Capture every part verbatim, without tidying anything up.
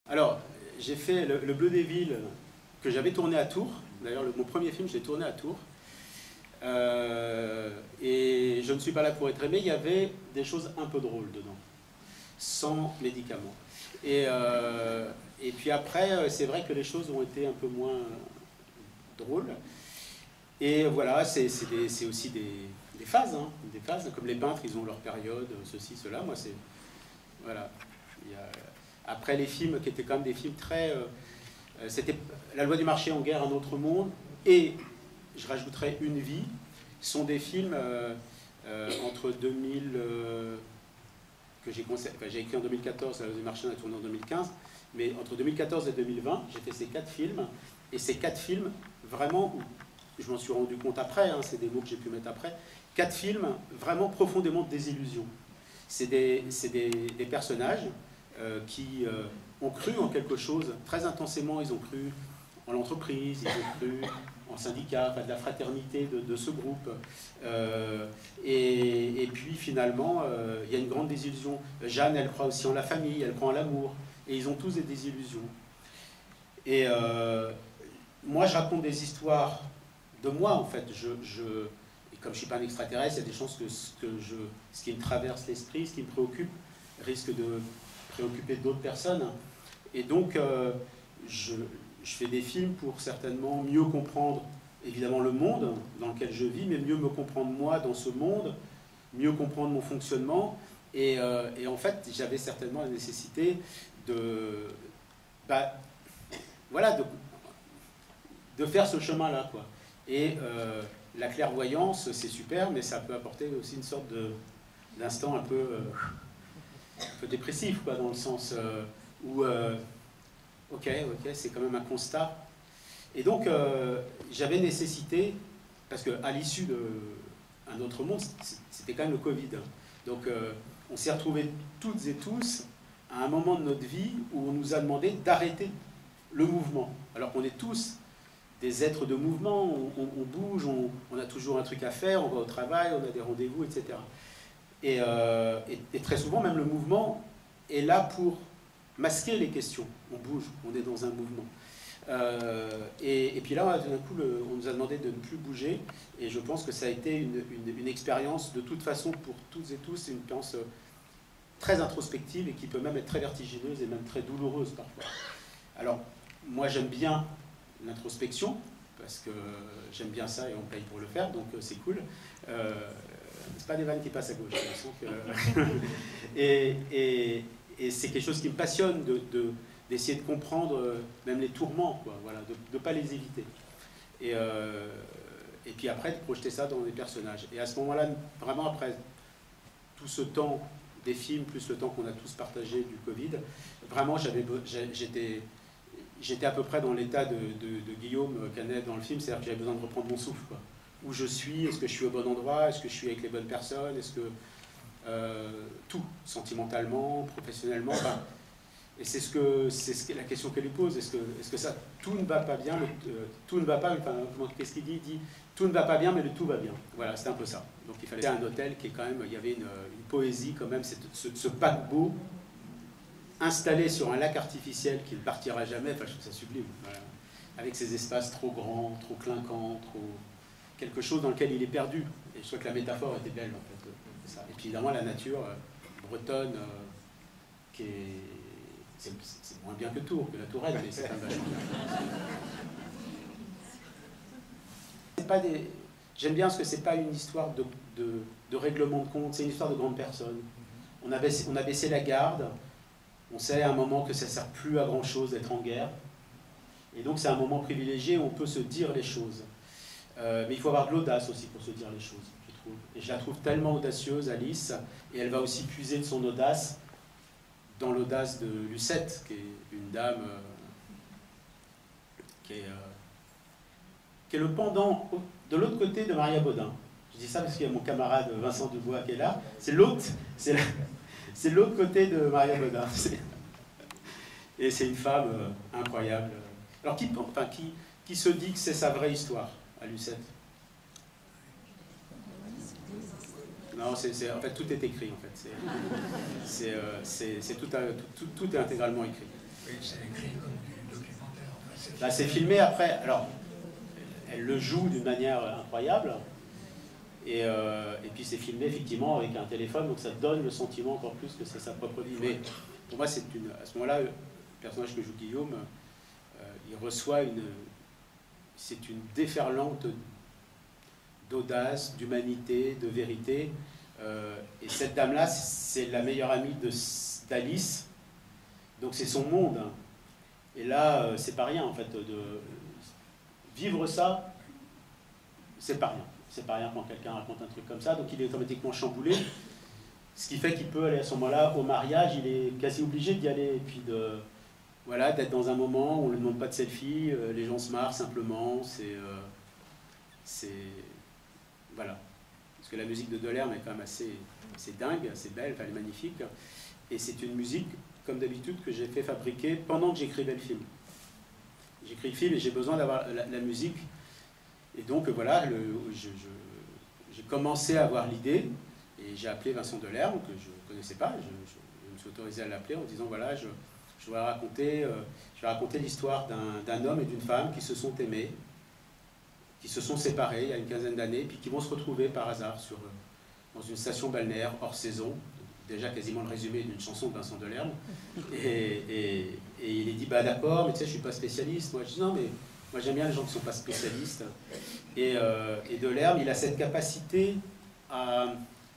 Alors, j'ai fait le, le Bleu des Villes que j'avais tourné à Tours. D'ailleurs, mon premier film, je l'ai tourné à Tours. Euh, et je ne suis pas là pour être aimé. Il y avait des choses un peu drôles dedans, sans médicaments. Et, euh, et puis après, c'est vrai que les choses ont été un peu moins drôles. Et voilà, c'est aussi des, des phases, hein, des phases. Comme les peintres, ils ont leur période, ceci, cela. Moi, c'est... Voilà. Il y a, après les films qui étaient quand même des films très... Euh, c'était La loi du marché en guerre, un autre monde, et je rajouterais Une vie, sont des films euh, euh, entre deux mille... Euh, que j'ai enfin, j'ai écrit en deux mille quatorze, La loi du marché, on a tourné en deux mille quinze, mais entre deux mille quatorze et deux mille vingt, j'ai fait ces quatre films, et ces quatre films, vraiment, je m'en suis rendu compte après, hein, c'est des mots que j'ai pu mettre après, quatre films vraiment profondément de désillusion. C'est des, des, des personnages euh, qui euh, ont cru en quelque chose très intensément, ils ont cru en l'entreprise, ils ont cru en syndicat, enfin de la fraternité de, de ce groupe. Euh, et, et puis finalement, euh, il y a une grande désillusion. Jeanne, elle croit aussi en la famille, elle croit en l'amour, et ils ont tous des désillusions. Et euh, moi, je raconte des histoires de moi, en fait. Je, je, et comme je ne suis pas un extraterrestre, il y a des chances que ce, que je, ce qui me traverse l'esprit, ce qui me préoccupe, risque de préoccuper d'autres personnes. Et donc, euh, je, je fais des films pour certainement mieux comprendre, évidemment, le monde dans lequel je vis, mais mieux me comprendre moi dans ce monde, mieux comprendre mon fonctionnement. Et, euh, et en fait, j'avais certainement la nécessité de... Bah, voilà, de, de faire ce chemin-là, quoi. Et euh, la clairvoyance, c'est super, mais ça peut apporter aussi une sorte d'instant un peu, euh, un peu dépressif, quoi, dans le sens euh, où, euh, ok, ok, c'est quand même un constat. Et donc, euh, j'avais nécessité, parce qu'à l'issue d'un autre monde, c'était quand même le Covid. Donc, euh, on s'est retrouvés toutes et tous à un moment de notre vie où on nous a demandé d'arrêter le mouvement, alors qu'on est tous des êtres de mouvement, on, on, on bouge, on, on a toujours un truc à faire, on va au travail, on a des rendez-vous, et cetera. Et, euh, et, et très souvent, même le mouvement est là pour masquer les questions. On bouge, on est dans un mouvement. Euh, et, et puis là, tout d'un coup, le, on nous a demandé de ne plus bouger, et je pense que ça a été une, une, une expérience, de toute façon, pour toutes et tous, une expérience très introspective et qui peut même être très vertigineuse et même très douloureuse parfois. Alors, moi, j'aime bien l'introspection, parce que j'aime bien ça et on paye pour le faire, donc c'est cool. Euh, c'est pas des vannes qui passent à gauche, que... et, et, et c'est quelque chose qui me passionne, de, de, d'essayer de comprendre même les tourments, quoi, voilà, de ne pas les éviter. Et, euh, et puis après, de projeter ça dans les personnages. Et à ce moment-là, vraiment après tout ce temps des films, plus le temps qu'on a tous partagé du Covid, vraiment, j'étais... J'étais à peu près dans l'état de, de, de Guillaume Canet dans le film, c'est-à-dire que j'avais besoin de reprendre mon souffle, quoi. Où je suis, est-ce que je suis au bon endroit, est-ce que je suis avec les bonnes personnes, est-ce que... Euh, tout, sentimentalement, professionnellement, enfin, et c'est ce que, c'est ce que, la question qu'elle lui pose, est-ce que, est-ce que ça, tout ne va pas bien, le, euh, tout ne va pas, enfin, qu'est-ce qu'il dit? Il dit, tout ne va pas bien, mais le tout va bien. Voilà, c'était un peu ça. Donc il fallait un hôtel qui est quand même, il y avait une, une poésie quand même, ce, ce paquebot, installé sur un lac artificiel qui ne partira jamais, enfin je trouve ça sublime, voilà. Avec ces espaces trop grands, trop clinquants, trop... quelque chose dans lequel il est perdu. Et je trouve que la métaphore était belle, en fait. Ça. Et puis évidemment la nature euh, bretonne, euh, qui est... c'est moins bien que Tours, que la Touraine, mais c'est quand même vachement bien. Pas des... J'aime bien parce que c'est pas une histoire de, de, de règlement de compte, c'est une histoire de grandes personnes. On a baissé, on a baissé la garde. On sait à un moment que ça ne sert plus à grand-chose d'être en guerre. Et donc c'est un moment privilégié où on peut se dire les choses. Euh, mais il faut avoir de l'audace aussi pour se dire les choses, je trouve. Et je la trouve tellement audacieuse, Alice, et elle va aussi puiser de son audace dans l'audace de Lucette, qui est une dame euh, qui, est, euh, qui est le pendant de l'autre côté de Maria Baudin. Je dis ça parce qu'il y a mon camarade Vincent Dubois qui est là. C'est l'autre, c'est la... C'est l'autre côté de Maria Baudin. Et c'est une femme euh, incroyable. Alors, qui, enfin, qui, qui se dit que c'est sa vraie histoire, à Lucette? Non, c'est, c'est, en fait, tout est écrit, en fait. C'est, c'est, euh, c'est, c'est tout, tout, tout est intégralement écrit. Bah, c'est filmé après. Alors, elle le joue d'une manière incroyable. Et, euh, et puis c'est filmé effectivement avec un téléphone, donc ça donne le sentiment encore plus que c'est sa propre vie. Mais pour moi, c'est une, à ce moment-là, le personnage que joue Guillaume, euh, il reçoit une, c'est une déferlante d'audace, d'humanité, de vérité. Euh, et cette dame-là, c'est la meilleure amie d'Alice, donc c'est son monde. Et là, euh, c'est pas rien en fait. De vivre ça, c'est pas rien. C'est pas rien quand quelqu'un raconte un truc comme ça, donc il est automatiquement chamboulé. Ce qui fait qu'il peut aller à ce moment-là au mariage, il est quasi obligé d'y aller, et puis de voilà, d'être dans un moment où on ne lui demande pas de selfie, euh, les gens se marrent simplement, c'est euh, c'est voilà. Parce que la musique de Delerme est quand même assez, assez dingue, assez belle, enfin, elle est magnifique, et c'est une musique, comme d'habitude, que j'ai fait fabriquer pendant que j'écrivais le film. J'écris le film et j'ai besoin d'avoir la, la musique. Et donc voilà, j'ai commencé à avoir l'idée et j'ai appelé Vincent Delerme, que je ne connaissais pas, je, je, je me suis autorisé à l'appeler en disant voilà, je, je vais raconter, euh, je vais raconter l'histoire d'un homme et d'une femme qui se sont aimés, qui se sont séparés il y a une quinzaine d'années, puis qui vont se retrouver par hasard sur, dans une station balnéaire hors saison, déjà quasiment le résumé d'une chanson de Vincent Delerme. Et, et, et il est dit bah d'accord, mais tu sais, je ne suis pas spécialiste. Moi je dis non, mais moi j'aime bien les gens qui ne sont pas spécialistes. Et, euh, et Delerme, il a cette capacité à,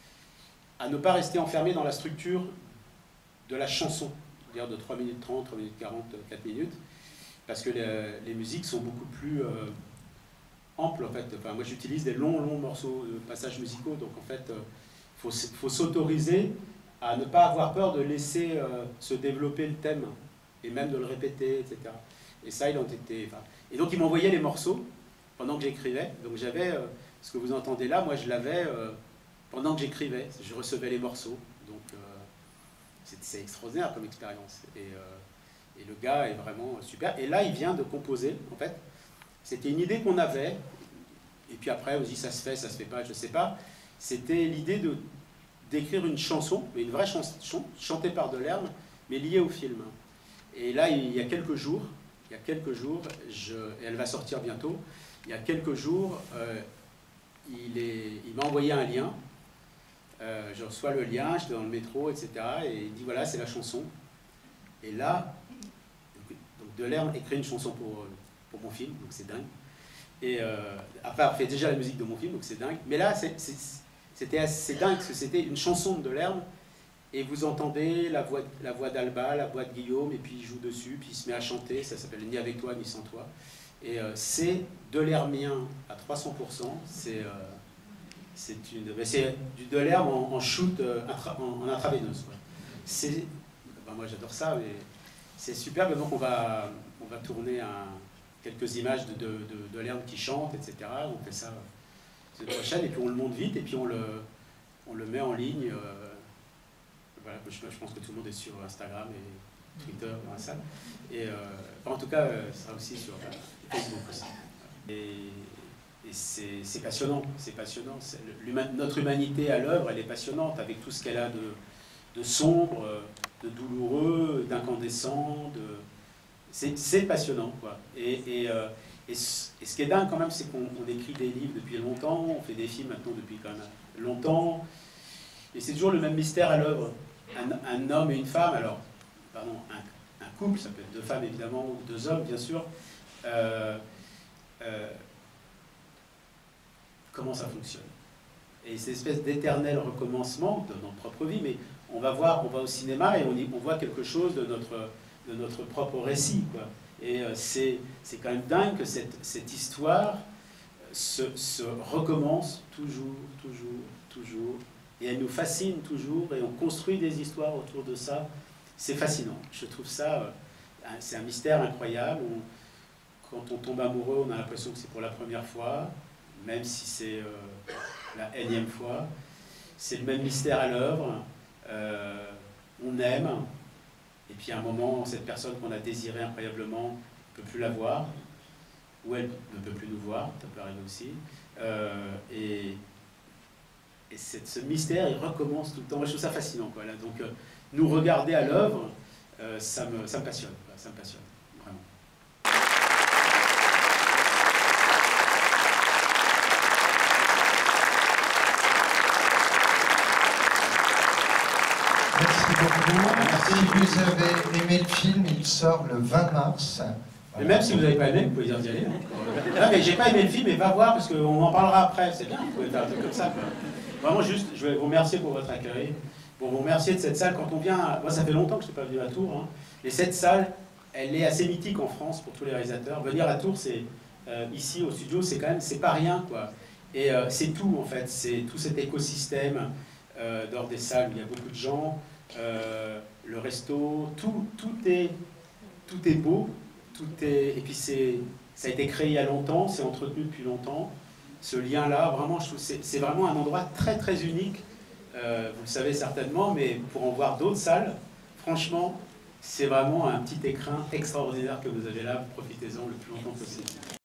à ne pas rester enfermé dans la structure de la chanson, c'est-à-dire de trois minutes trente, trois minutes quarante, quatre minutes, parce que les, les musiques sont beaucoup plus euh, amples en fait. Enfin, moi j'utilise des longs, longs morceaux, de passages musicaux, donc en fait, il euh, faut, faut s'autoriser à ne pas avoir peur de laisser euh, se développer le thème, et même de le répéter, et cetera. Et ça, il en était... Enfin, et donc il m'envoyait les morceaux pendant que j'écrivais. Donc j'avais, euh, ce que vous entendez là, moi je l'avais euh, pendant que j'écrivais. Je recevais les morceaux. Donc euh, c'est extraordinaire comme expérience. Et, euh, et le gars est vraiment super. Et là, il vient de composer, en fait. C'était une idée qu'on avait. Et puis après, on se dit ça se fait, ça se fait pas, je sais pas. C'était l'idée de d'écrire une chanson, mais une vraie chanson, chantée par Delerme, mais liée au film. Et là, il y a quelques jours, il y a quelques jours, je, et elle va sortir bientôt, il y a quelques jours, euh, il, est, il m'a envoyé un lien, euh, je reçois le lien, j'étais dans le métro, et cetera, et il dit voilà, c'est la chanson. Et là, donc Delerme écrit une chanson pour, pour mon film, donc c'est dingue. Et euh, après, elle fait déjà la musique de mon film, donc c'est dingue. Mais là, c'était assez dingue, parce que c'était une chanson de Delerme, et vous entendez la voix, la voix d'Alba, la voix de Guillaume, et puis il joue dessus, puis il se met à chanter, ça s'appelle Ni avec toi, ni sans toi. Et euh, c'est Delermien à trois cents pour cent, c'est euh, du Delerme en, en shoot, euh, intra, en, en intraveineuse. C'est, ben moi j'adore ça, mais c'est superbe. Donc on va, on va tourner un, quelques images de, de, de Delerme qui chante, et cetera. On fait ça la semaine prochaine, et puis on le monte vite, et puis on le, on le met en ligne. Euh, Voilà, je, je pense que tout le monde est sur Instagram et Twitter, dans la salle. Et euh, en tout cas, euh, ça sera aussi sur euh, Facebook aussi. Et, et c'est passionnant, c'est passionnant. Humain, notre humanité à l'œuvre, elle est passionnante avec tout ce qu'elle a de, de sombre, de douloureux, d'incandescent. De... C'est passionnant, quoi. Et, et, euh, et, ce, et ce qui est dingue quand même, c'est qu'on écrit des livres depuis longtemps, on fait des films maintenant depuis quand même longtemps. Et c'est toujours le même mystère à l'œuvre. Un, un homme et une femme, alors, pardon, un, un couple, ça peut être deux femmes évidemment, ou deux hommes bien sûr, euh, euh, comment ça fonctionne? Et cette espèce d'éternel recommencement de notre propre vie, mais on va voir, on va au cinéma et on, y, on voit quelque chose de notre, de notre propre récit, quoi. Et euh, c'est quand même dingue que cette, cette histoire se, se recommence toujours, toujours, toujours. Et elle nous fascine toujours, et on construit des histoires autour de ça. C'est fascinant. Je trouve ça, euh, c'est un mystère incroyable. On, quand on tombe amoureux, on a l'impression que c'est pour la première fois, même si c'est euh, la énième fois. C'est le même mystère à l'œuvre. Euh, on aime, et puis à un moment, cette personne qu'on a désirée incroyablement ne peut plus la voir, ou elle ne peut plus nous voir, ça peut arriver aussi. Euh, et Et cette, ce mystère, il recommence tout le temps. Moi, je trouve ça fascinant, quoi, là. Donc, euh, nous regarder à l'œuvre, euh, ça, me, ça me passionne, quoi. Ça me passionne, vraiment. Si vous avez aimé le film, il sort le vingt mars. Et même si vous n'avez pas aimé, vous pouvez dire d'y aller. Hein. Non, mais j'ai pas aimé le film, mais va voir, parce qu'on en parlera après. C'est bien, vous pouvez faire un truc comme ça. Quoi. Vraiment, juste, je vais vous remercier pour votre accueil. Pour vous remercier de cette salle. Quand on vient, moi, ça fait longtemps que je ne suis pas venu à Tours. Hein. Et cette salle, elle est assez mythique en France pour tous les réalisateurs. Venir à Tours, c'est euh, ici au studio, c'est quand même, c'est pas rien, quoi. Et euh, c'est tout, en fait. C'est tout cet écosystème euh, d'or des salles où il y a beaucoup de gens, euh, le resto, tout, tout est, tout est beau. Tout est, et puis c'est, ça a été créé il y a longtemps, c'est entretenu depuis longtemps. Ce lien-là, vraiment, je trouve c'est, c'est vraiment un endroit très très unique. Euh, vous le savez certainement, mais pour en voir d'autres salles, franchement, c'est vraiment un petit écrin extraordinaire que vous avez là. Profitez-en le plus longtemps possible.